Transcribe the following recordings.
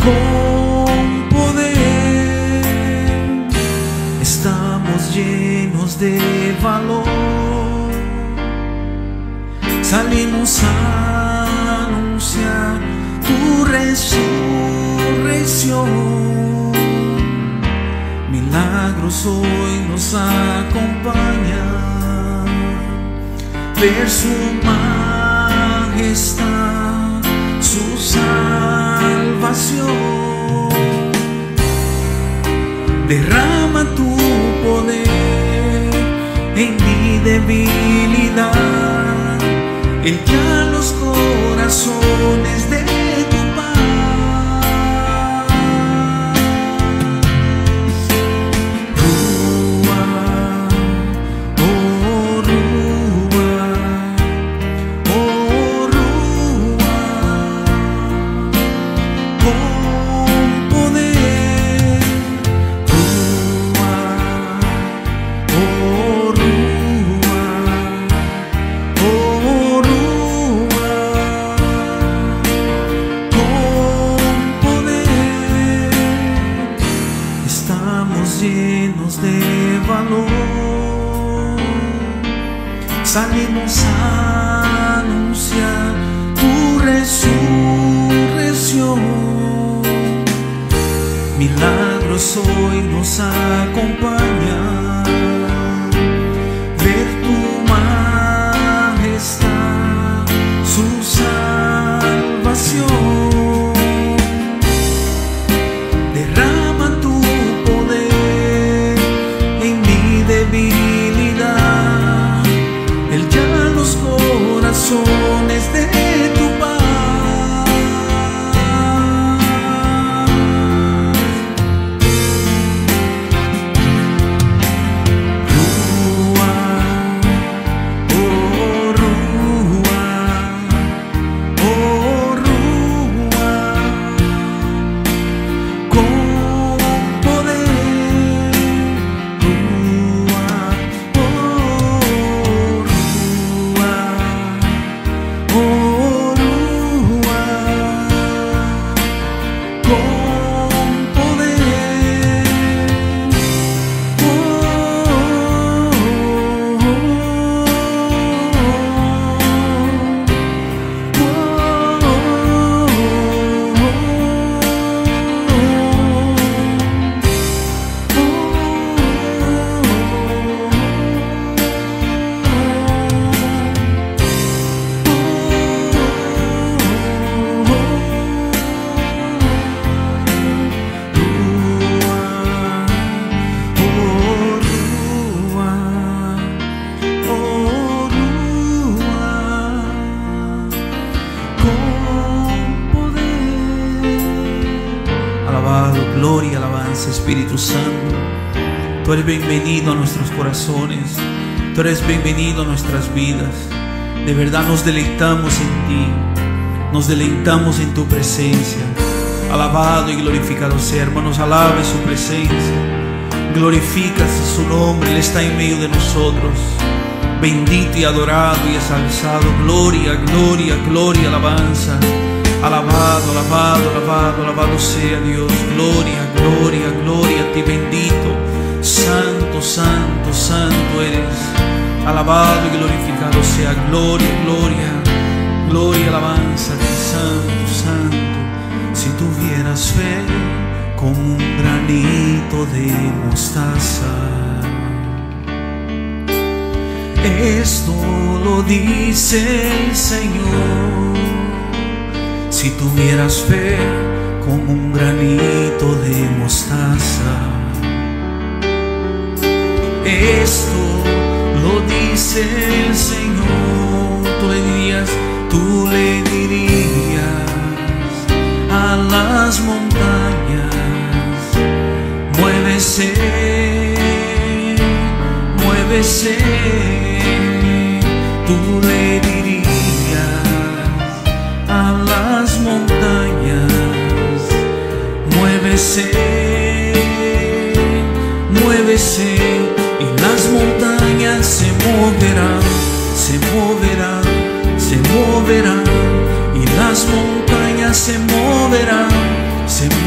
con poder. Estamos llenos de valor, salimos a anunciar tu resurrección. Milagros hoy nos acompañan, ver su majestad, su salvación. Derrama tu poder en mi debilidad, envía los corazones de tu paz. Ruach, oh Ruach, oh Ruach, con poder. Ruach, oh Ruach, oh Ruach, con poder. Estamos llenos de valor, salimos a anunciar tu resurrección. Milagros hoy nos acompañan, ver tu majestad, su salvación. Derrama tu poder en mi debilidad, él ya los corazones de tu paz. Gloria, alabanza, Espíritu Santo. Tú eres bienvenido a nuestros corazones, tú eres bienvenido a nuestras vidas. De verdad nos deleitamos en ti, nos deleitamos en tu presencia. Alabado y glorificado sea, hermanos, alabe su presencia, glorifica su nombre, Él está en medio de nosotros. Bendito y adorado y exalzado, gloria, gloria, gloria, alabanza. Alabado, alabado, alabado, alabado sea Dios. Gloria, gloria, gloria a ti, bendito. Santo, santo, santo eres. Alabado y glorificado sea. Gloria, gloria, gloria, alabanza a ti, santo, santo. Si tuvieras fe como un granito de mostaza, esto lo dice el Señor. Si tuvieras fe como un granito de mostaza, esto lo dice el Señor. Tú le dirías a las montañas: muévese, muévese. Tú le dirías a las montañas: muévese, muévese, y las montañas se moverán, se moverán, se moverán, y las montañas se moverán, se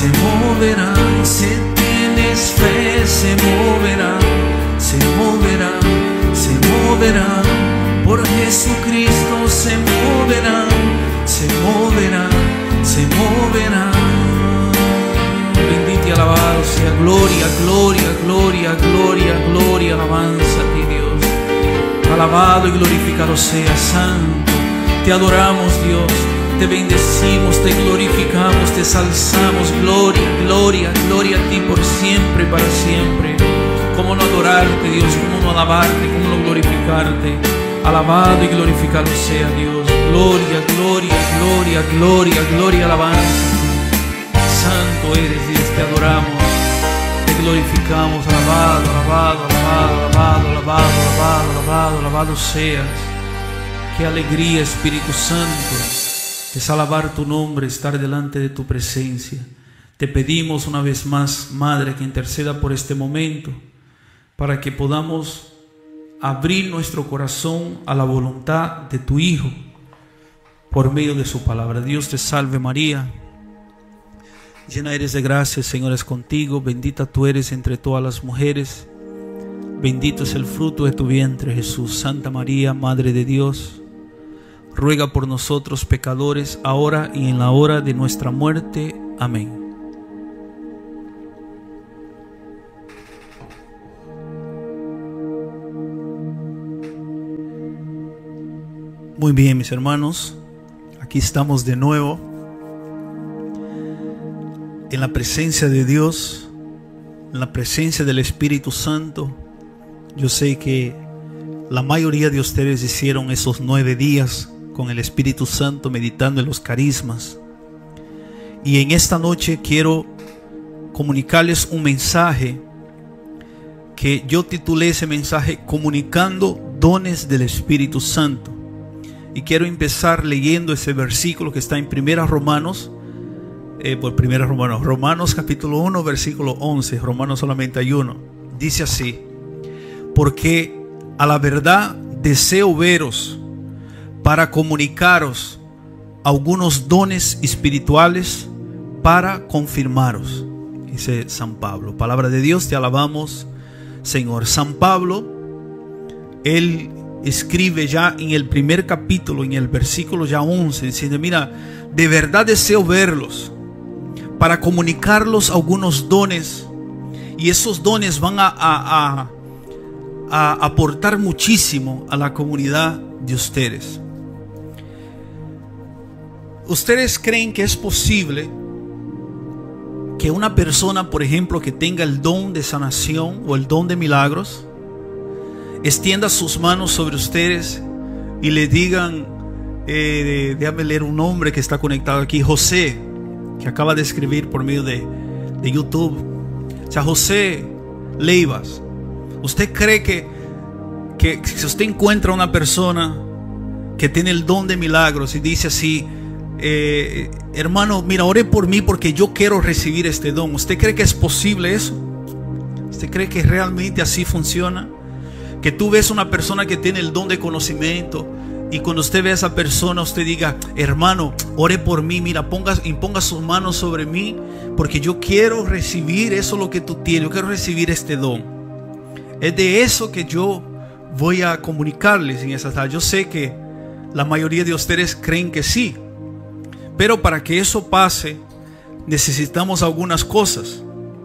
se moverán. Si tienes fe, se moverán, se moverán, se moverán. Por Jesucristo se moverán, se moverán, se moverán. Bendito y alabado sea. Gloria, gloria, gloria, gloria, gloria, alabanza a ti, Dios. Alabado y glorificado sea, Santo. Te adoramos, Dios. Te bendecimos, te glorificamos, te exalzamos. Gloria, gloria, gloria a ti por siempre y para siempre. Cómo no adorarte, Dios, cómo no alabarte, cómo no glorificarte. Alabado y glorificado sea, Dios. Gloria, gloria, gloria, gloria, gloria, alabanza. Santo eres, Dios, te adoramos, te glorificamos. Alabado, alabado, alabado, alabado, alabado, alabado, alabado, alabado seas. Qué alegría, Espíritu Santo, es alabar tu nombre, estar delante de tu presencia. Te pedimos una vez más, Madre, que interceda por este momento, para que podamos abrir nuestro corazón a la voluntad de tu Hijo, por medio de su palabra. Dios te salve María, llena eres de gracia, el Señor es contigo. Bendita tú eres entre todas las mujeres, bendito es el fruto de tu vientre, Jesús. Santa María, Madre de Dios, ruega por nosotros pecadores, ahora y en la hora de nuestra muerte. Amén. Muy bien, mis hermanos, aquí estamos de nuevo en la presencia de Dios, en la presencia del Espíritu Santo. Yo sé que la mayoría de ustedes hicieron esos 9 días con el Espíritu Santo meditando en los carismas. Y en esta noche quiero comunicarles un mensaje que yo titulé ese mensaje Comunicando Dones del Espíritu Santo. Y quiero empezar leyendo ese versículo que está en Romanos capítulo 1, versículo 11. Romanos solamente hay uno. Dice así: porque a la verdad deseo veros para comunicaros algunos dones espirituales para confirmaros. Dice San Pablo. Palabra de Dios, te alabamos, Señor. San Pablo, él escribe ya en el primer capítulo, en el versículo ya 11, diciendo: mira, de verdad deseo verlos para comunicarlos algunos dones, y esos dones van a aportar muchísimo a la comunidad de ustedes. ¿Ustedes creen que es posible que una persona, por ejemplo, que tenga el don de sanación o el don de milagros, extienda sus manos sobre ustedes y le digan, déjame leer un nombre que está conectado aquí, José, que acaba de escribir por medio de YouTube? O sea, José Leivas, ¿usted cree que si usted encuentra una persona que tiene el don de milagros y dice así, hermano, mira, ore por mí porque yo quiero recibir este don, ¿usted cree que es posible eso? ¿Usted cree que realmente así funciona? Que tú ves una persona que tiene el don de conocimiento y cuando usted ve a esa persona, usted diga, hermano, ore por mí, mira, imponga sus manos sobre mí porque yo quiero recibir eso lo que tú tienes, yo quiero recibir este don. Es de eso que yo voy a comunicarles en esa tarde. Yo sé que la mayoría de ustedes creen que sí, pero para que eso pase necesitamos algunas cosas.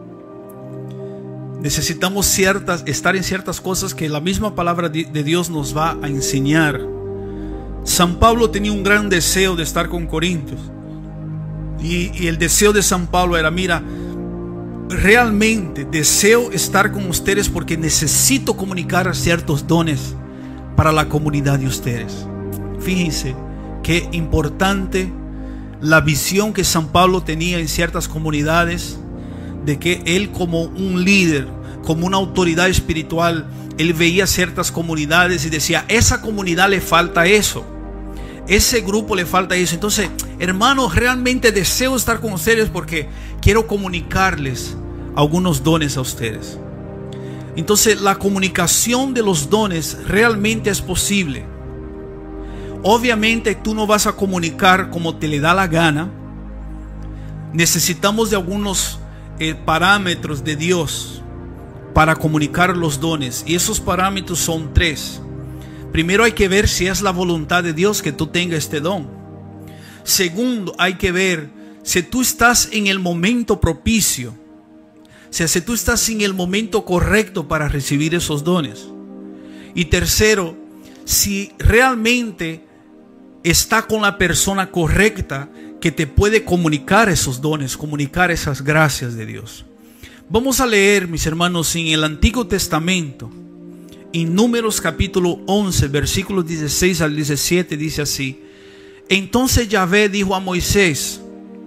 Necesitamos estar en ciertas cosas que la misma palabra de Dios nos va a enseñar. San Pablo tenía un gran deseo de estar con Corintios, y el deseo de San Pablo era, mira, realmente deseo estar con ustedes porque necesito comunicar ciertos dones para la comunidad de ustedes. Fíjense qué importante la visión que San Pablo tenía en ciertas comunidades, de que él como un líder, como una autoridad espiritual, él veía ciertas comunidades y decía, esa comunidad le falta eso, ese grupo le falta eso. Entonces, hermanos, realmente deseo estar con ustedes porque quiero comunicarles algunos dones a ustedes. Entonces, la comunicación de los dones realmente es posible. Obviamente tú no vas a comunicar como te le da la gana. necesitamos de algunos parámetros de Dios para comunicar los dones. Y esos parámetros son 3. Primero, hay que ver si es la voluntad de Dios que tú tengas este don. Segundo, hay que ver si tú estás en el momento propicio. O sea, si tú estás en el momento correcto para recibir esos dones. Y tercero, si realmente está con la persona correcta que te puede comunicar esos dones, comunicar esas gracias de Dios. Vamos a leer, mis hermanos, en el Antiguo Testamento, en Números capítulo 11, versículos 16 al 17, dice así: entonces Yahvé dijo a Moisés: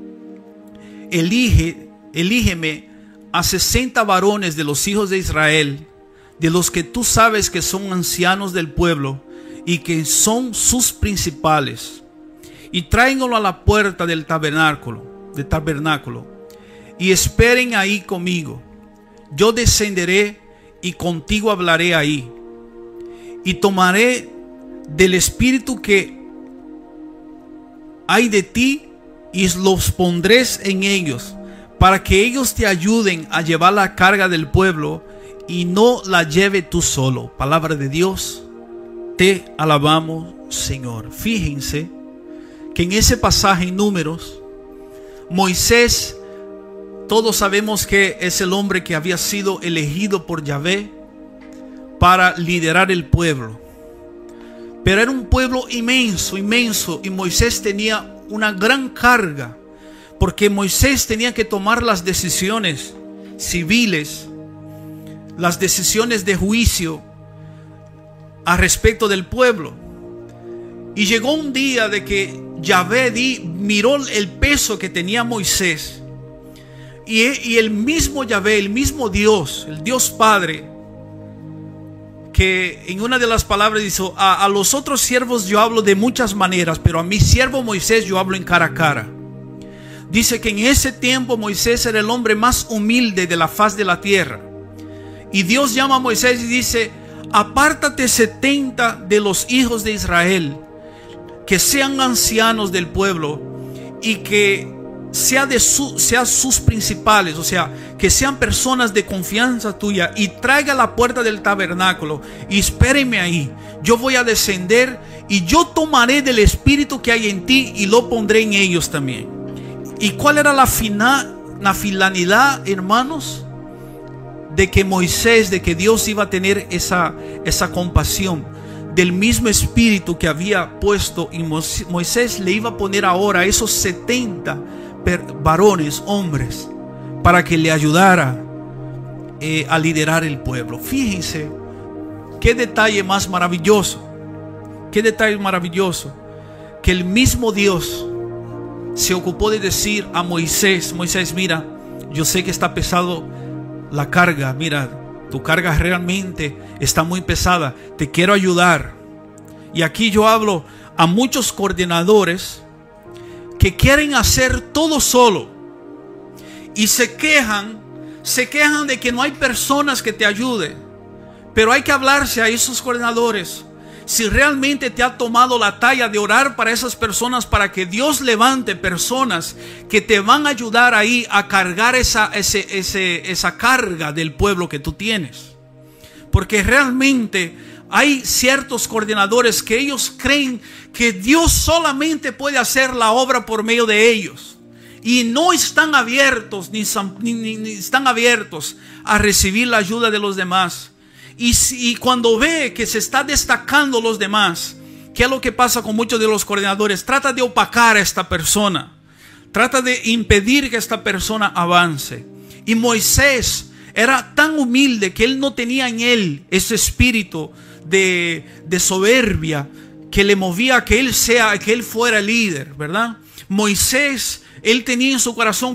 elígeme a 60 varones de los hijos de Israel, de los que tú sabes que son ancianos del pueblo y que son sus principales, y tráiganlo a la puerta del tabernáculo, y esperen ahí conmigo. Yo descenderé y contigo hablaré ahí, y tomaré del espíritu que hay de ti y los pondré en ellos, para que ellos te ayuden a llevar la carga del pueblo y no la lleve tú solo. Palabra de Dios, te alabamos, Señor. Fíjense que en ese pasaje en Números, Moisés, todos sabemos que es el hombre que había sido elegido por Yahvé para liderar el pueblo. Pero era un pueblo inmenso, y Moisés tenía una gran carga, porque Moisés tenía que tomar las decisiones civiles, las decisiones de juicio a respecto del pueblo. Y llegó un día de que Yahvé miró el peso que tenía Moisés, y el mismo Yahvé, el mismo Dios, el Dios Padre, que en una de las palabras dijo: a los otros siervos yo hablo de muchas maneras, pero a mi siervo Moisés yo hablo en cara a cara. Dice que en ese tiempo Moisés era el hombre más humilde de la faz de la tierra. Y Dios llama a Moisés y dice: apártate 70 de los hijos de Israel, que sean ancianos del pueblo y que sean sus principales, o sea, que sean personas de confianza tuya, y traiga a la puerta del tabernáculo y espérenme ahí. Yo voy a descender y yo tomaré del espíritu que hay en ti y lo pondré en ellos también. ¿Y cuál era la finalidad, hermanos? De que Moisés, de que Dios iba a tener esa compasión del mismo espíritu que había puesto en Moisés, le iba a poner ahora a esos 70 varones, hombres, para que le ayudara a liderar el pueblo. Fíjense qué detalle más maravilloso, qué detalle maravilloso, que el mismo Dios se ocupó de decir a Moisés: Moisés, mira, yo sé que está pesado la carga, mira, tu carga realmente está muy pesada, te quiero ayudar. Y aquí yo hablo a muchos coordinadores que quieren hacer todo solo y se quejan de que no hay personas que te ayuden. Pero hay que hablarse a esos coordinadores si realmente te ha tomado la talla de orar para esas personas, para que Dios levante personas que te van a ayudar ahí a cargar esa carga del pueblo que tú tienes. Porque realmente hay ciertos coordinadores que ellos creen que Dios solamente puede hacer la obra por medio de ellos, y no están abiertos ni están abiertos a recibir la ayuda de los demás. Y cuando ve que se está destacando los demás, ¿qué es lo que pasa con muchos de los coordinadores? Trata de opacar a esta persona, trata de impedir que esta persona avance. Y Moisés era tan humilde que él no tenía en él ese espíritu de soberbia que le movía a que él fuera líder, ¿verdad? Moisés, él tenía en su corazón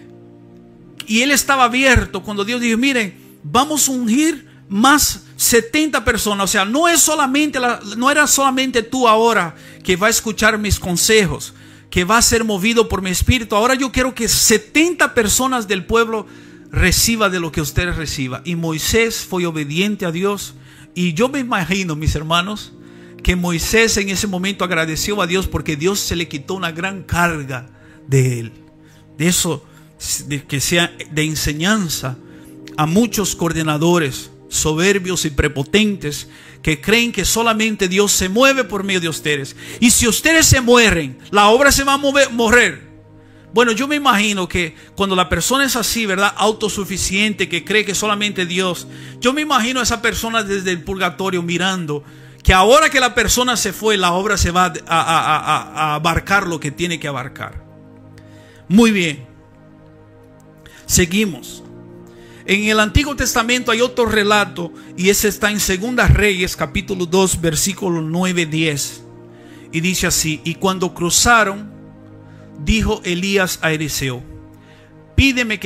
y él estaba abierto cuando Dios dijo: miren, vamos a ungir más 70 personas. O sea, no era solamente tú ahora que va a escuchar mis consejos, que va a ser movido por mi espíritu. Ahora yo quiero que 70 personas del pueblo reciba de lo que usted reciba. Y Moisés fue obediente a Dios. Y yo me imagino, mis hermanos, que Moisés en ese momento agradeció a Dios porque Dios se le quitó una gran carga de él. de eso, de que sea de enseñanza a muchos coordinadores soberbios y prepotentes que creen que solamente Dios se mueve por medio de ustedes. Y si ustedes se mueren, la obra se va a mover. Bueno, yo me imagino que cuando la persona es así, ¿verdad? Autosuficiente, que cree que solamente Dios. Yo me imagino a esa persona desde el purgatorio mirando que ahora que la persona se fue, la obra se va a abarcar lo que tiene que abarcar. Muy bien. Seguimos. En el Antiguo Testamento hay otro relato, y ese está en Segundas Reyes, capítulo 2, versículo 9-10. Y dice así: y cuando cruzaron, dijo Elías a Eliseo: dime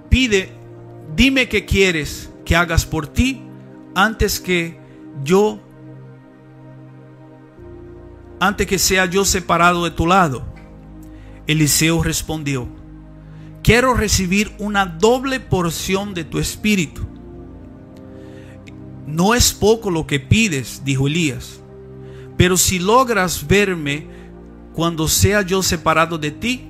qué quieres que hagas por ti antes que sea yo separado de tu lado. Eliseo respondió: quiero recibir una doble porción de tu espíritu. No es poco lo que pides, dijo Elías, pero si logras verme cuando sea yo separado de ti,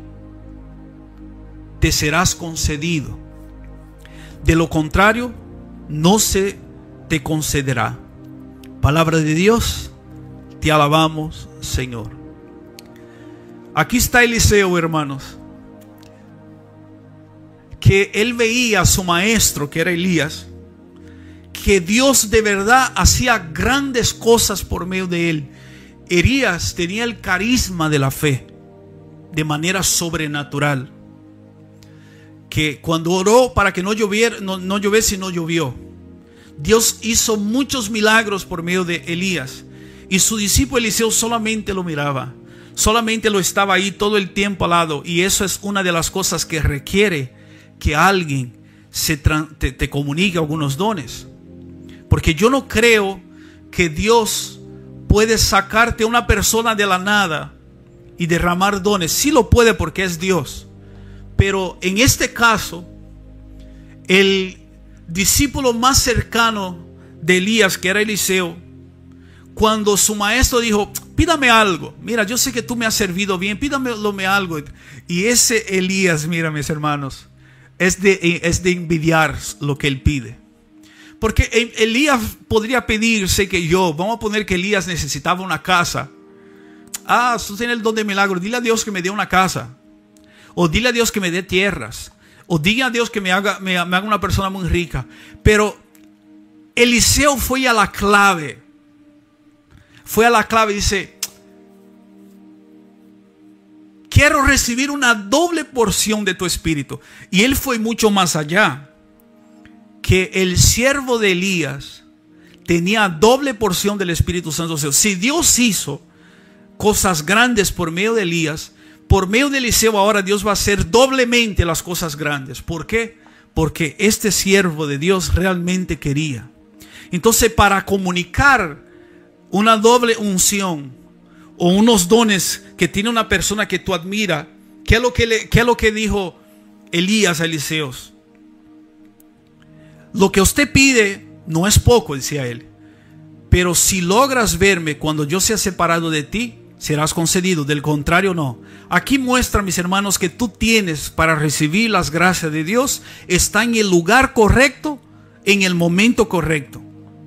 te serás concedido. De lo contrario, no se te concederá. Palabra de Dios, te alabamos, Señor. Aquí está Eliseo, hermanos, que él veía a su maestro, que era Elías, que Dios de verdad hacía grandes cosas por medio de él. Elías tenía el carisma de la fe de manera sobrenatural, que cuando oró para que no lloviese, no llovió. Dios hizo muchos milagros por medio de Elías, y su discípulo Eliseo solamente lo miraba, solamente lo estaba ahí todo el tiempo al lado. Y eso es una de las cosas que requiere que alguien te comunique algunos dones, porque yo no creo que Dios puede sacarte a una persona de la nada y derramar dones. Sí lo puede, porque es Dios, pero en este caso el discípulo más cercano de Elías, que era Eliseo, cuando su maestro dijo: pídame algo, mira, yo sé que tú me has servido bien, pídame algo. Y ese Elías, mira, mis hermanos, es de envidiar lo que él pide. Porque Elías podría pedirse vamos a poner que Elías necesitaba una casa. Tú tienes el don de milagro, dile a Dios que me dé una casa, o dile a Dios que me dé tierras, o dile a Dios que me haga una persona muy rica. Pero Eliseo fue a la clave, dice: quiero recibir una doble porción de tu espíritu. Y él fue mucho más allá, que el siervo de Elías tenía doble porción del Espíritu Santo. Si Dios hizo cosas grandes por medio de Elías, por medio de Eliseo ahora Dios va a hacer doblemente las cosas grandes. ¿Por qué? Porque este siervo de Dios realmente quería. Entonces, para comunicar una doble unción o unos dones que tiene una persona que tú admiras, ¿qué es lo que dijo Elías a Eliseo? Lo que usted pide no es poco, decía él, pero si logras verme cuando yo sea separado de ti, serás concedido. Del contrario, no. Aquí muestra, mis hermanos, que tú tienes para recibir las gracias de Dios, está en el lugar correcto, en el momento correcto.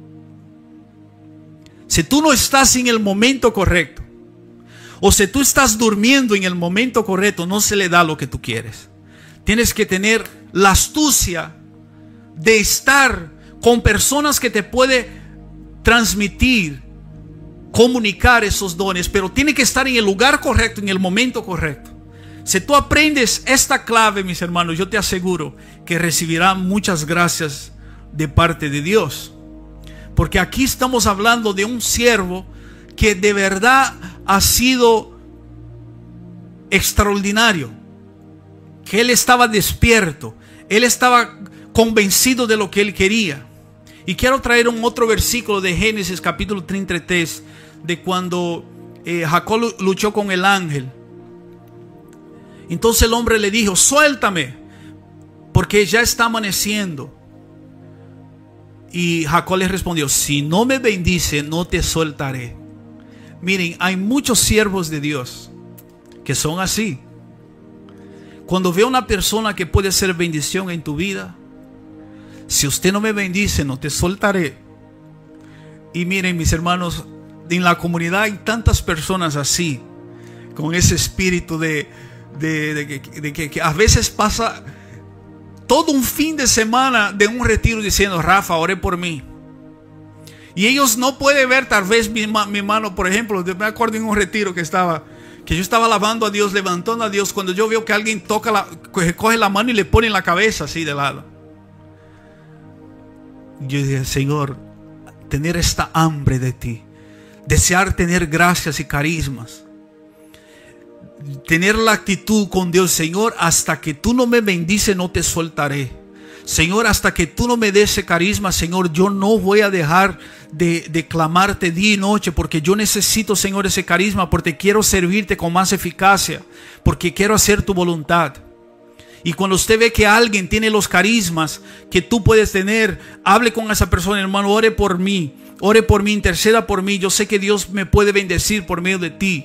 Si tú no estás en el momento correcto, o si tú estás durmiendo en el momento correcto, no se le da lo que tú quieres. Tienes que tener la astucia de estar con personas que te puede transmitir, comunicar esos dones, pero tiene que estar en el lugar correcto, en el momento correcto. Si tú aprendes esta clave, mis hermanos, yo te aseguro que recibirás muchas gracias de parte de Dios. Porque aquí estamos hablando de un siervo que de verdad ha sido extraordinario, que él estaba despierto, él estaba convencido de lo que él quería. Y quiero traer un otro versículo de Génesis capítulo 33, de cuando Jacob luchó con el ángel. Entonces el hombre le dijo: suéltame, porque ya está amaneciendo. Y Jacob le respondió: si no me bendice, no te soltaré. Miren, hay muchos siervos de Dios que son así. Cuando veo una persona que puede ser bendición en tu vida, si usted no me bendice, no te soltaré. Y miren, mis hermanos, en la comunidad hay tantas personas así, con ese espíritu de que a veces pasa todo un fin de semana de un retiro diciendo: Rafa, ore por mí. Y ellos no pueden ver tal vez mi mano. Por ejemplo, me acuerdo en un retiro que yo estaba alabando a Dios, levantando a Dios, cuando yo veo que alguien coge la mano y le pone en la cabeza así de lado. Yo dije: Señor, tener esta hambre de ti, desear tener gracias y carismas, tener la actitud con Dios. Señor, hasta que tú no me bendices, no te soltaré. Señor, hasta que tú no me des ese carisma, Señor, yo no voy a dejar de clamarte día y noche, porque yo necesito, Señor, ese carisma, porque quiero servirte con más eficacia, porque quiero hacer tu voluntad. Y cuando usted ve que alguien tiene los carismas que tú puedes tener, hable con esa persona: hermano, ore por mí, interceda por mí. Yo sé que Dios me puede bendecir por medio de ti.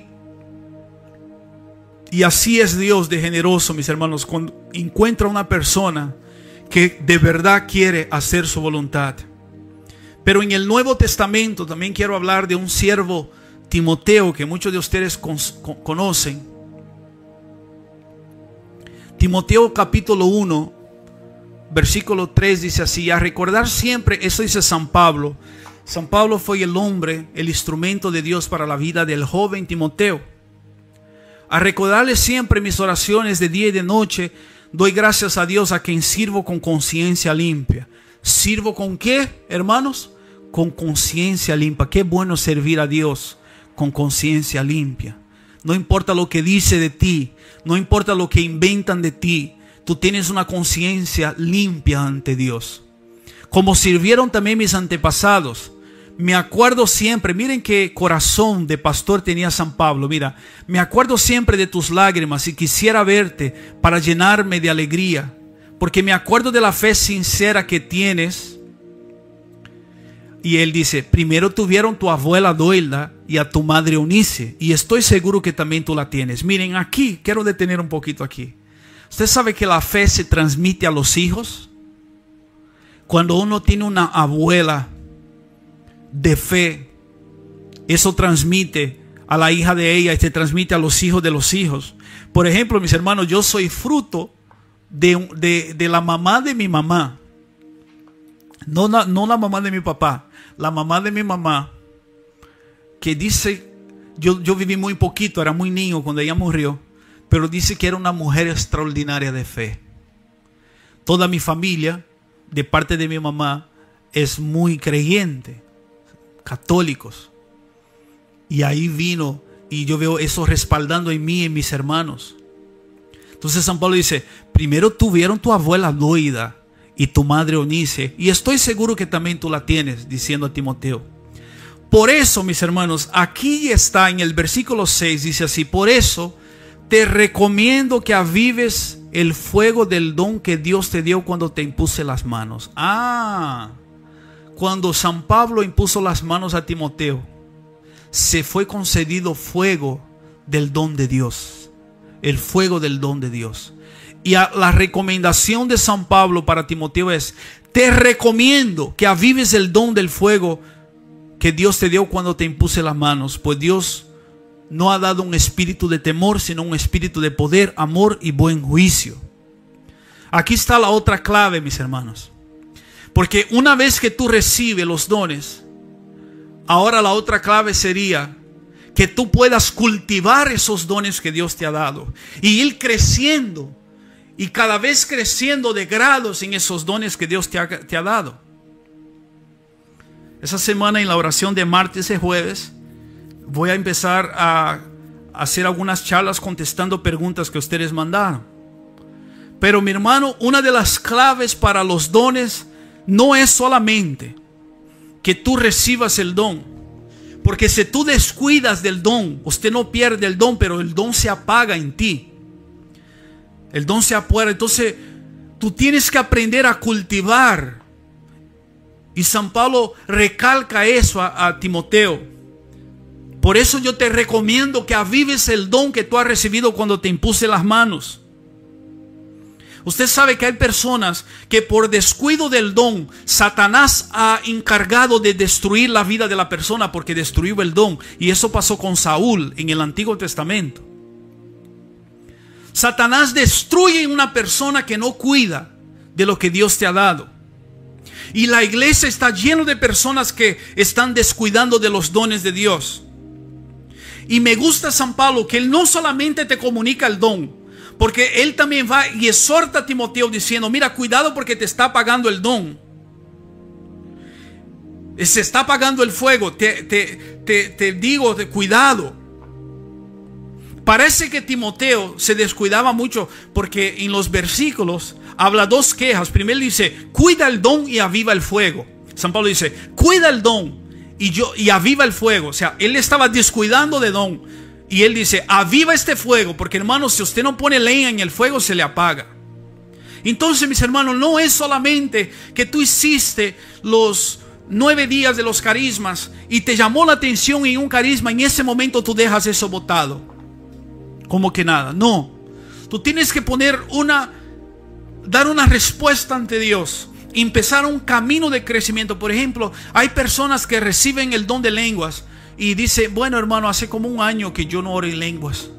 Y así es Dios de generoso, mis hermanos, cuando encuentra una persona que de verdad quiere hacer su voluntad. Pero en el Nuevo Testamento también quiero hablar de un siervo, Timoteo, que muchos de ustedes conocen. Timoteo capítulo 1, versículo 3 dice así: a recordar siempre, eso dice San Pablo. San Pablo fue el hombre, el instrumento de Dios para la vida del joven Timoteo. A recordarle siempre mis oraciones de día y de noche, doy gracias a Dios, a quien sirvo con conciencia limpia. ¿Sirvo con qué, hermanos? Con conciencia limpia. Qué bueno servir a Dios con conciencia limpia. No importa lo que dice de ti, no importa lo que inventan de ti, tú tienes una conciencia limpia ante Dios. Como sirvieron también mis antepasados. Me acuerdo siempre, miren qué corazón de pastor tenía San Pablo. Mira, me acuerdo siempre de tus lágrimas y quisiera verte para llenarme de alegría, porque me acuerdo de la fe sincera que tienes. Y él dice: primero tuvieron tu abuela Doilda y a tu madre Eunice, y estoy seguro que también tú la tienes. Miren, aquí, quiero detener un poquito aquí. ¿Usted sabe que la fe se transmite a los hijos? Cuando uno tiene una abuela de fe, eso transmite a la hija de ella y se transmite a los hijos de los hijos. Por ejemplo, mis hermanos, yo soy fruto de la mamá de mi mamá. No la mamá de mi papá, la mamá de mi mamá, que dice, yo viví muy poquito, era muy niño cuando ella murió, pero dice que era una mujer extraordinaria de fe. Toda mi familia, de parte de mi mamá, es muy creyente, católicos. Y ahí vino, y yo veo eso respaldando en mí y en mis hermanos. Entonces San Pablo dice: primero tuvieron tu abuela Loida y tu madre Eunice, y estoy seguro que también tú la tienes, diciendo a Timoteo. Por eso, mis hermanos, aquí está en el versículo 6, dice así: por eso te recomiendo que avives el fuego del don que Dios te dio cuando te impuse las manos. Cuando San Pablo impuso las manos a Timoteo, se fue concedido fuego del don de Dios. El fuego del don de Dios. Y la recomendación de San Pablo para Timoteo es: te recomiendo que avives el don del fuego que Dios te dio cuando te impuse las manos. Pues Dios no ha dado un espíritu de temor, sino un espíritu de poder, amor y buen juicio. Aquí está la otra clave, mis hermanos. Porque una vez que tú recibes los dones, ahora la otra clave sería que tú puedas cultivar esos dones que Dios te ha dado y ir creciendo, y cada vez creciendo de grados en esos dones que Dios te ha dado. Esa semana, en la oración de martes y jueves, voy a empezar a hacer algunas charlas contestando preguntas que ustedes mandaron. Pero mi hermano, una de las claves para los dones no es solamente que tú recibas el don, porque si tú descuidas del don, usted no pierde el don, pero el don se apaga en ti. El don se apaga. Entonces tú tienes que aprender a cultivar. Y San Pablo recalca eso a Timoteo. Por eso yo te recomiendo que avives el don que tú has recibido cuando te impuse las manos. Usted sabe que hay personas que por descuido del don, Satanás ha encargado de destruir la vida de la persona porque destruyó el don. Y eso pasó con Saúl en el Antiguo Testamento. Satanás destruye una persona que no cuida de lo que Dios te ha dado. Y la iglesia está llena de personas que están descuidando de los dones de Dios. Y me gusta San Pablo, que él no solamente te comunica el don, porque él también va y exhorta a Timoteo diciendo, mira, cuidado porque te está apagando el don. Se está apagando el fuego. Te digo, cuidado. Parece que Timoteo se descuidaba mucho porque en los versículos habla dos quejas. Primero dice, cuida el don y aviva el fuego. San Pablo dice, cuida el don y aviva el fuego. O sea, él estaba descuidando de don. Y él dice, aviva este fuego, porque hermanos, si usted no pone leña en el fuego, se le apaga. Entonces, mis hermanos, no es solamente que tú hiciste los 9 días de los carismas y te llamó la atención en un carisma, en ese momento tú dejas eso botado como que nada. No, tú tienes que dar una respuesta ante Dios, empezar un camino de crecimiento. Por ejemplo, hay personas que reciben el don de lenguas y dice, bueno hermano, hace como 1 año que yo no oro en lenguas.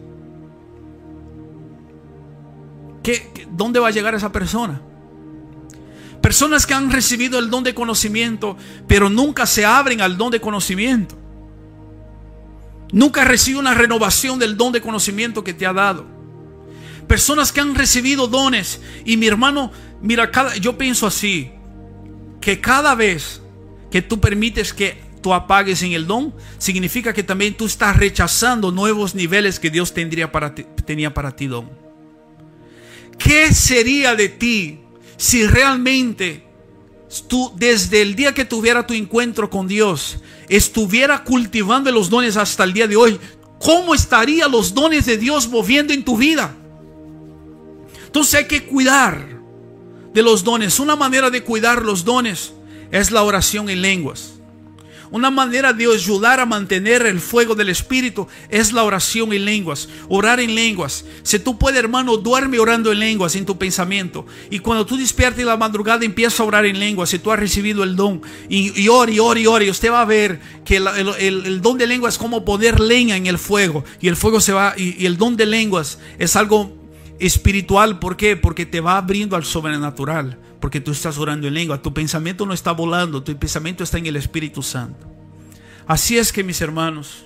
¿Dónde va a llegar esa persona? Personas que han recibido el don de conocimiento, pero nunca se abren al don de conocimiento. Nunca reciben una renovación del don de conocimiento que te ha dado. Personas que han recibido dones. Y mi hermano, mira, yo pienso así, que cada vez que tú permites que tú apagues en el don, significa que también tú estás rechazando nuevos niveles que Dios tenía para ti don. ¿Qué sería de ti si realmente tú, desde el día que tuviera tu encuentro con Dios, estuviera cultivando los dones hasta el día de hoy? ¿Cómo estarían los dones de Dios moviendo en tu vida? Entonces hay que cuidar de los dones. Una manera de cuidar los dones es la oración en lenguas. Una manera de ayudar a mantener el fuego del Espíritu es la oración en lenguas. Orar en lenguas. Si tú puedes, hermano, duerme orando en lenguas en tu pensamiento. Y cuando tú despiertes en la madrugada, empieza a orar en lenguas. Si tú has recibido el don, y ore. Y usted va a ver que el don de lenguas es como poner leña en el fuego. Y el fuego se va. Y el don de lenguas es algo espiritual. ¿Por qué? Porque te va abriendo al sobrenatural. Porque tú estás orando en lengua. Tu pensamiento no está volando. Tu pensamiento está en el Espíritu Santo. Así es que, mis hermanos,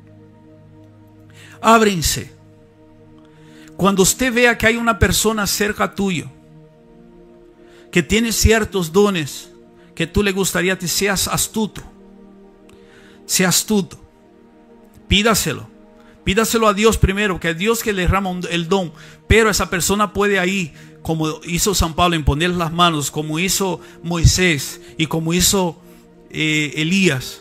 ábrense. Cuando usted vea que hay una persona cerca tuyo que tiene ciertos dones que tú le gustaría que seas astuto. Sea astuto. Pídaselo. Pídaselo a Dios primero, que es Dios que le derrama el don. Pero esa persona puede ahí, como hizo San Pablo, en poner las manos, como hizo Moisés y como hizo Elías.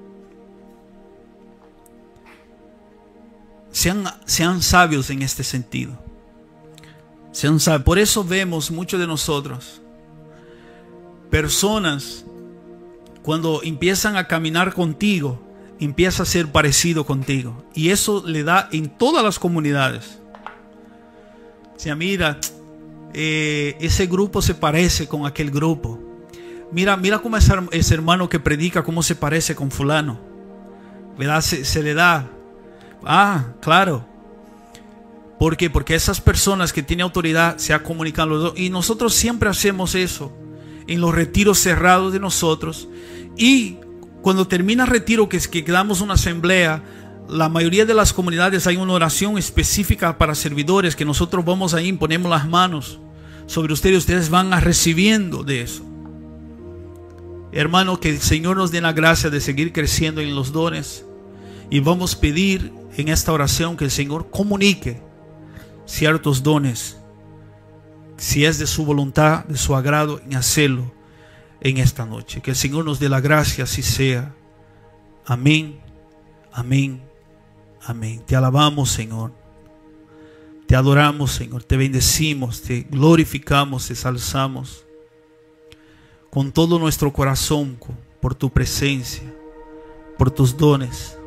Sean sabios en este sentido. Sean sabios. Por eso vemos muchos de nosotros, personas, cuando empiezan a caminar contigo, empieza a ser parecido contigo. Y eso le da en todas las comunidades. O sea, mira, ese grupo se parece con aquel grupo. Mira cómo ese hermano que predica, cómo se parece con fulano. ¿Verdad? Se le da. Ah, claro. ¿Por qué? Porque esas personas que tienen autoridad se han comunicado los dos. Y nosotros siempre hacemos eso en los retiros cerrados de nosotros. Y cuando termina el retiro, que damos una asamblea, la mayoría de las comunidades hay una oración específica para servidores, que nosotros vamos ahí, ponemos las manos sobre ustedes. Ustedes van a recibiendo de eso. Hermano, que el Señor nos dé la gracia de seguir creciendo en los dones. Y vamos a pedir en esta oración que el Señor comunique ciertos dones, si es de su voluntad, de su agrado, en hacerlo en esta noche. Que el Señor nos dé la gracia, así sea. Amén, amén, amén. Te alabamos, Señor. Te adoramos, Señor. Te bendecimos, te glorificamos, te exalzamos con todo nuestro corazón por tu presencia, por tus dones,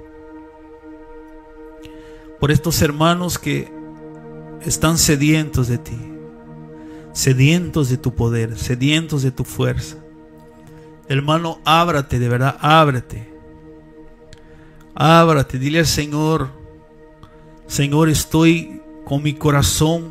por estos hermanos que están sedientos de ti, sedientos de tu poder, sedientos de tu fuerza. Hermano, ábrate, de verdad, ábrate. Ábrate, dile al Señor: Señor, estoy con mi corazón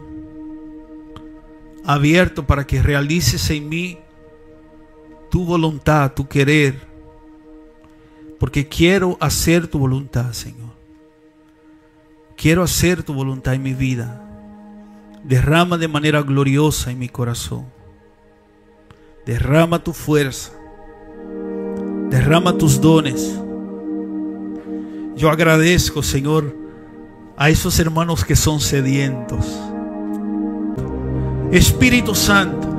abierto para que realices en mí tu voluntad, tu querer, porque quiero hacer tu voluntad, Señor. Quiero hacer tu voluntad en mi vida. Derrama de manera gloriosa en mi corazón. Derrama tu fuerza. Derrama tus dones. Yo agradezco, Señor, a esos hermanos que son sedientos. Espíritu Santo,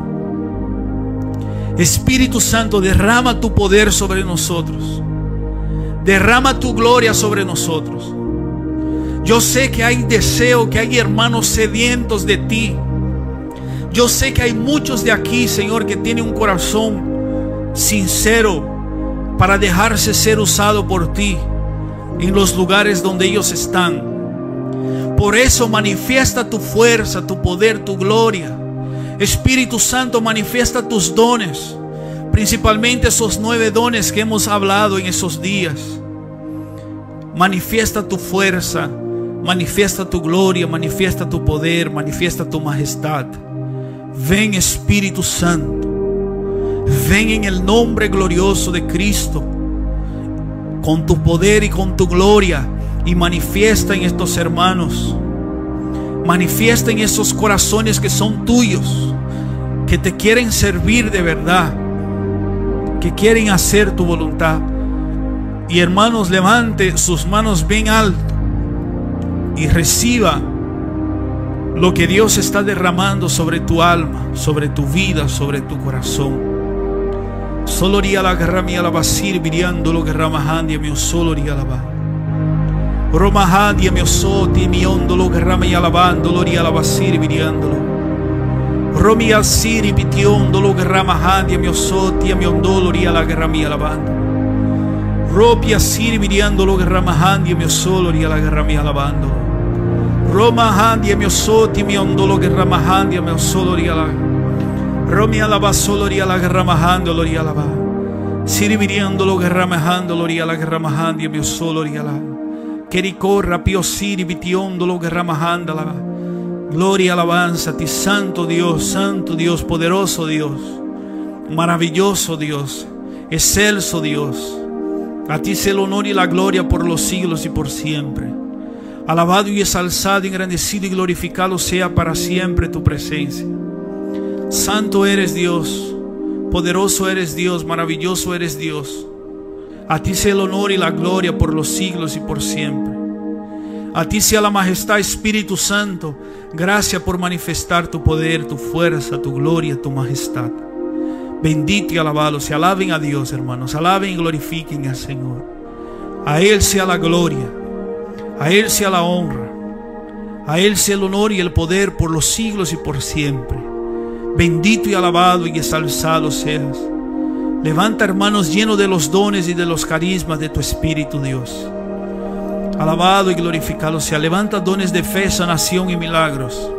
Espíritu Santo, derrama tu poder sobre nosotros. Derrama tu gloria sobre nosotros. Yo sé que hay deseo, que hay hermanos sedientos de ti. Yo sé que hay muchos de aquí, Señor, que tienen un corazón sincero para dejarse ser usado por ti en los lugares donde ellos están. Por eso manifiesta tu fuerza, tu poder, tu gloria. Espíritu Santo, manifiesta tus dones, principalmente esos 9 dones que hemos hablado en esos días. Manifiesta tu fuerza, manifiesta tu gloria, manifiesta tu poder, manifiesta tu majestad. Ven, Espíritu Santo, ven en el nombre glorioso de Cristo, con tu poder y con tu gloria, y manifiesta en estos hermanos, manifiesta en esos corazones que son tuyos, que te quieren servir de verdad, que quieren hacer tu voluntad. Y hermanos, levante sus manos bien alto y reciba lo que Dios está derramando sobre tu alma, sobre tu vida, sobre tu corazón. Solo ría la guerra mía la basir viriando lo que ramahandia mi solo ría la va. Romahandia mi osoti mi ondo lo que rama y alabando lo ría la basir viriándolo. Romi al siri pitiondo lo que ramahandia mi osoti mi ondo lo ría la guerra mía alabando. Ropia siri viriando lo que ramahandia mi solo ría la guerra mía alabando. Roma handia mi osoti mi ondo lo que ramahandia mi solo ría la Romi alaba solo ría la guerra mahando lo ría la va. Siri viriando lo que ramahando lo ría la guerra mahandia mi solo ría la. Que ricorra pio siri vitiondo lo que ramahanda la. Gloria, alabanza a ti, santo Dios, poderoso Dios, maravilloso Dios, excelso Dios. A ti sea el honor y la gloria por los siglos y por siempre. Alabado y exalzado, engrandecido y glorificado sea para siempre tu presencia. Santo eres Dios, poderoso eres Dios, maravilloso eres Dios. A ti sea el honor y la gloria por los siglos y por siempre. A ti sea la majestad, Espíritu Santo. Gracias por manifestar tu poder, tu fuerza, tu gloria, tu majestad. Bendito y alabado. Se alaben a Dios, hermanos. Alaben y glorifiquen al Señor. A Él sea la gloria. A Él sea la honra. A Él sea el honor y el poder por los siglos y por siempre. Bendito y alabado y exalzado seas. Levanta, hermanos, lleno de los dones y de los carismas de tu Espíritu, Dios. Alabado y glorificado sea. Levanta dones de fe, sanación y milagros.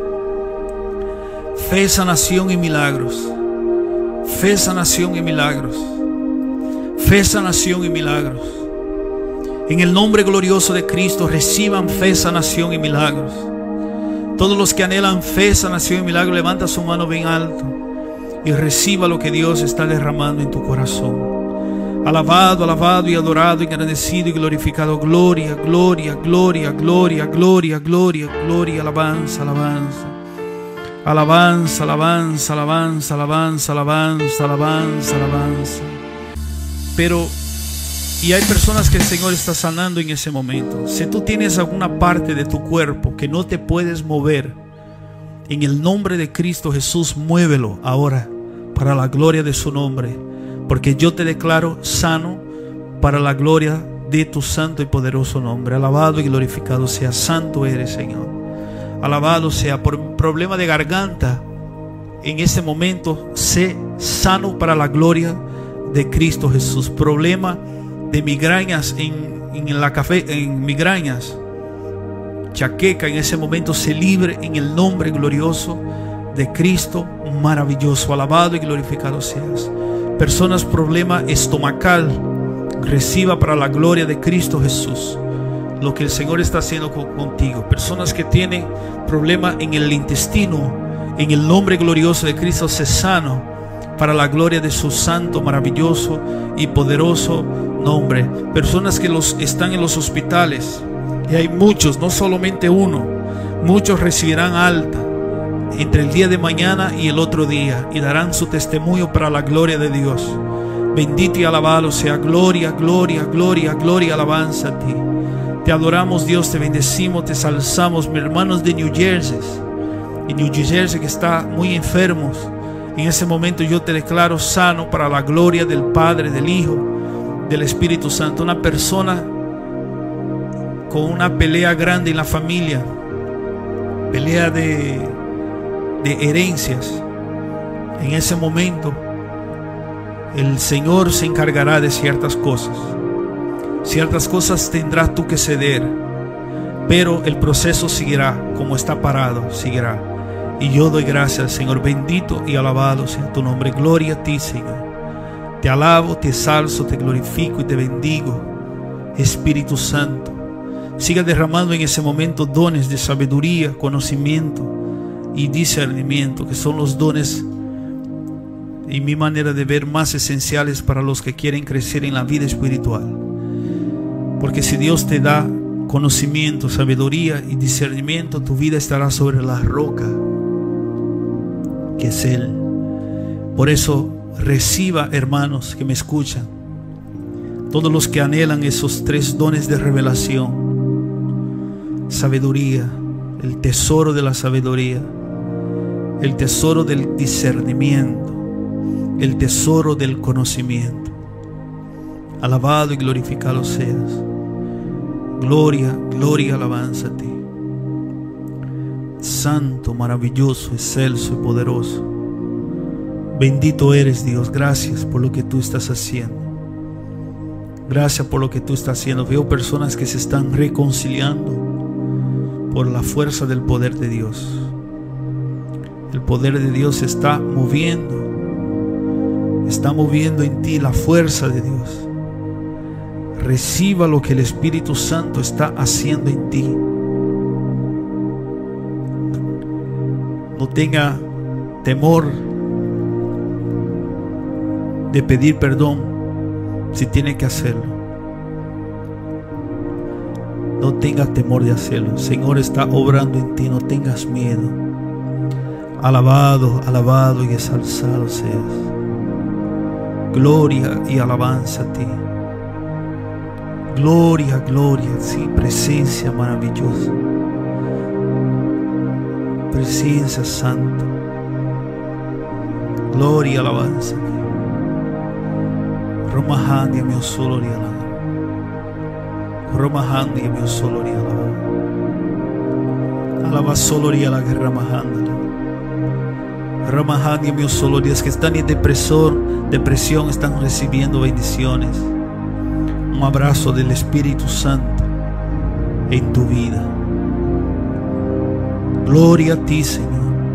Fe, sanación y milagros. Fe, sanación y milagros. Fe, sanación y milagros. En el nombre glorioso de Cristo, reciban fe, sanación y milagros. Todos los que anhelan fe, sanación y milagros, levanta su mano bien alto y reciba lo que Dios está derramando en tu corazón. Alabado, alabado y adorado, engrandecido y glorificado. Gloria, gloria, gloria, gloria, gloria, gloria, gloria, alabanza, alabanza. Alabanza, alabanza, alabanza, alabanza, alabanza, alabanza, alabanza. Pero, y hay personas que el Señor está sanando en ese momento. Si tú tienes alguna parte de tu cuerpo que no te puedes mover, en el nombre de Cristo Jesús, muévelo ahora para la gloria de su nombre. Porque yo te declaro sano para la gloria de tu santo y poderoso nombre. Alabado y glorificado sea. Santo eres, Señor. Alabado sea. Por problema de garganta, en este momento, sé sano para la gloria de Cristo Jesús. Problema de migrañas en migrañas, chaqueca, en ese momento se libre en el nombre glorioso de Cristo maravilloso. Alabado y glorificado seas. Personas, problema estomacal, reciba para la gloria de Cristo Jesús lo que el Señor está haciendo contigo. Personas que tienen problema en el intestino, en el nombre glorioso de Cristo se sano para la gloria de su santo, maravilloso y poderoso nombre. Personas que están en los hospitales, y hay muchos, no solamente uno, muchos recibirán alta entre el día de mañana y el otro día y darán su testimonio para la gloria de Dios. Bendito y alabado sea. Gloria, gloria, gloria, gloria, alabanza a ti. Te adoramos, Dios, te bendecimos, te salzamos. Mis hermanos de New Jersey que está muy enfermos, en ese momento yo te declaro sano para la gloria del Padre, del Hijo, del Espíritu Santo. Una persona con una pelea grande en la familia, pelea de herencias, en ese momento el Señor se encargará de ciertas cosas. Ciertas cosas tendrás tú que ceder, pero el proceso seguirá, como está parado, seguirá. Y yo doy gracias, Señor. Bendito y alabado sea tu nombre. Gloria a ti, Señor. Te alabo, te exalzo, te glorifico y te bendigo. Espíritu Santo, siga derramando en ese momento dones de sabiduría, conocimiento y discernimiento, que son los dones, en mi manera de ver, más esenciales para los que quieren crecer en la vida espiritual. Porque si Dios te da conocimiento, sabiduría y discernimiento, tu vida estará sobre la roca que es Él. Por eso reciba, hermanos que me escuchan, todos los que anhelan esos tres dones de revelación: sabiduría, el tesoro de la sabiduría, el tesoro del discernimiento, el tesoro del conocimiento. Alabado y glorificado seas. Gloria, gloria, alabanza a ti. Santo, maravilloso, excelso y poderoso. Bendito eres, Dios. Gracias por lo que tú estás haciendo. Gracias por lo que tú estás haciendo. Veo personas que se están reconciliando por la fuerza del poder de Dios. El poder de Dios se está moviendo. Está moviendo en ti la fuerza de Dios. Reciba lo que el Espíritu Santo está haciendo en ti. No tenga temor de pedir perdón si tiene que hacerlo. No tengas temor de hacerlo. El Señor está obrando en ti. No tengas miedo. Alabado, alabado y exaltado seas. Gloria y alabanza a ti. Gloria, gloria, sí, presencia maravillosa, presencia santa. Gloria, alabanza. Romahandi mi solo riala. Romahandi mi solo riala. Alaba solo riala que Ramahandi. Ramahandi mi solo riala. Que están en depresión están recibiendo bendiciones. Un abrazo del Espíritu Santo en tu vida. Gloria a ti, Señor.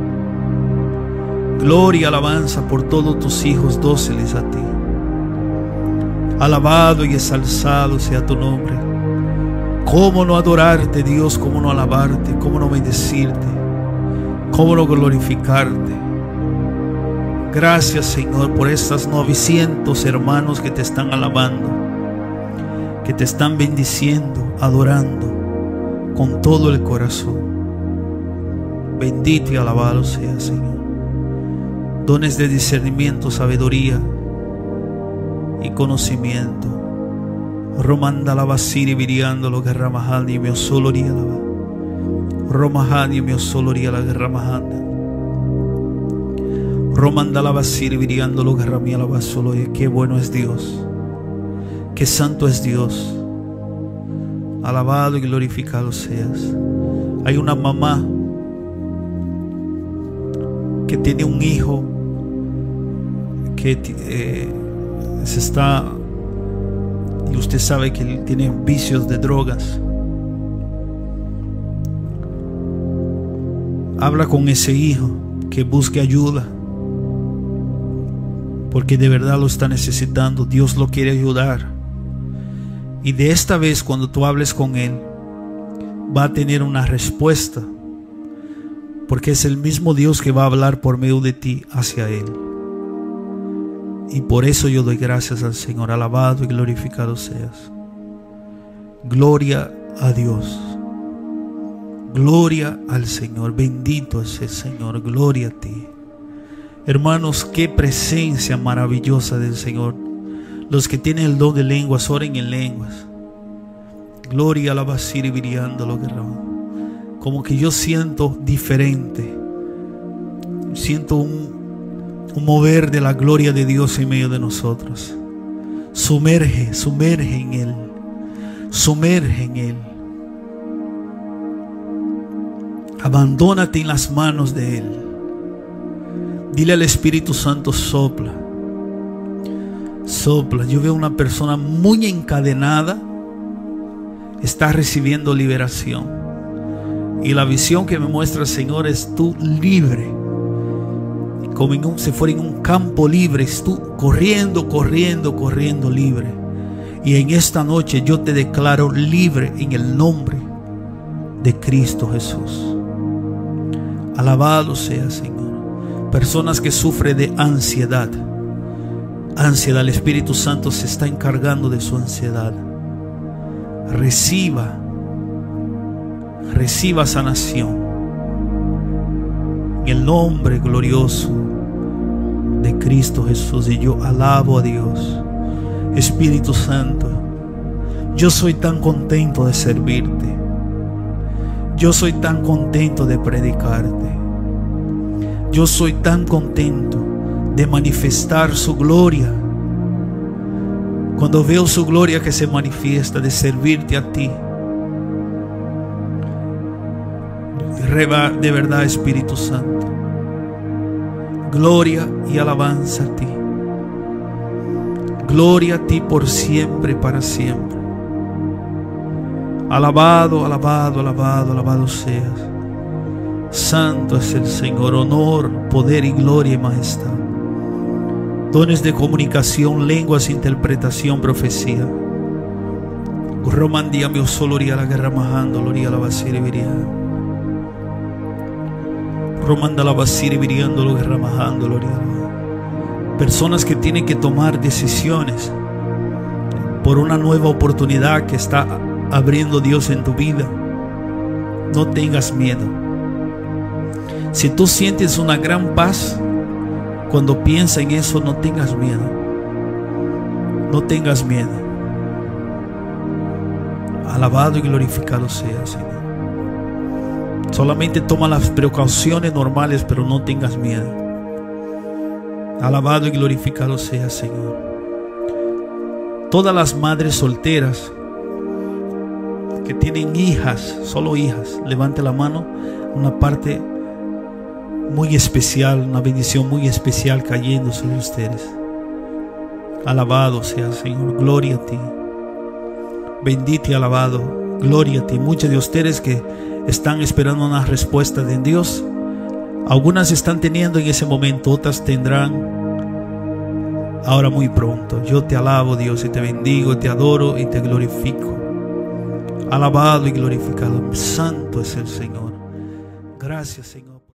Gloria y alabanza por todos tus hijos dóciles a ti. Alabado y exaltado sea tu nombre. Cómo no adorarte, Dios, cómo no alabarte, cómo no bendecirte, cómo no glorificarte. Gracias, Señor, por estos 900 hermanos que te están alabando, que te están bendiciendo, adorando con todo el corazón. Bendito y alabado sea, Señor. Dones de discernimiento, sabiduría y conocimiento. Romanda la basiri viriando lo que ramahandi mi osoloría la va. Romahandi mi osoloría la guerra mahanda. Romanda la basiri viriando lo que ramía la basoloría. Qué bueno es Dios. Qué santo es Dios. Alabado y glorificado seas. Hay una mamá que tiene un hijo que se está, y usted sabe que él tiene vicios de drogas. Habla con ese hijo que busque ayuda, porque de verdad lo está necesitando. Dios lo quiere ayudar. Y de esta vez, cuando tú hables con Él, va a tener una respuesta, porque es el mismo Dios que va a hablar por medio de ti hacia Él. Y por eso yo doy gracias al Señor. Alabado y glorificado seas. Gloria a Dios. Gloria al Señor. Bendito es el Señor. Gloria a ti. Hermanos, qué presencia maravillosa del Señor. Los que tienen el don de lenguas, oren en lenguas. Gloria a la basira y viriando lo que raban. Como que yo siento diferente. Siento un mover de la gloria de Dios en medio de nosotros. Sumerge en Él. Sumerge en Él. Abandónate en las manos de Él. Dile al Espíritu Santo, sopla. Sopla. Yo veo una persona muy encadenada. Está recibiendo liberación. Y la visión que me muestra el Señor es tú libre. Como si fuera en un campo libre. Tú corriendo libre. Y en esta noche yo te declaro libre en el nombre de Cristo Jesús. Alabado sea, Señor. Personas que sufren de ansiedad. Ansiedad, el Espíritu Santo se está encargando de su ansiedad. Reciba sanación en el nombre glorioso de Cristo Jesús. Y yo alabo a Dios. Espíritu Santo, yo soy tan contento de servirte. Yo soy tan contento de predicarte. Yo soy tan contento de manifestar su gloria. Cuando veo su gloria que se manifiesta, de servirte a ti. De verdad, Espíritu Santo, gloria y alabanza a ti. Gloria a ti por siempre y para siempre. Alabado, alabado, alabado, alabado seas. Santo es el Señor. Honor, poder y gloria y majestad. Dones de comunicación, lenguas, interpretación, profecía. Romandia mi osoloría la guerra majando, loría la basira y viria. Romanda la basira y viriando lo guerra majando, loría la. Personas que tienen que tomar decisiones por una nueva oportunidad que está abriendo Dios en tu vida. No tengas miedo. Si tú sientes una gran paz cuando piensas en eso, no tengas miedo. No tengas miedo. Alabado y glorificado sea, Señor. Solamente toma las precauciones normales, pero no tengas miedo. Alabado y glorificado sea, Señor. Todas las madres solteras que tienen hijas, solo hijas, levante la mano. Una parte muy especial, una bendición muy especial cayendo sobre ustedes. Alabado sea, Señor. Gloria a ti. Bendito y alabado. Gloria a ti. Muchos de ustedes que están esperando una respuesta de Dios, algunas están teniendo en ese momento, otras tendrán ahora muy pronto. Yo te alabo, Dios, y te bendigo, te adoro y te glorifico. Alabado y glorificado. Santo es el Señor. Gracias, Señor.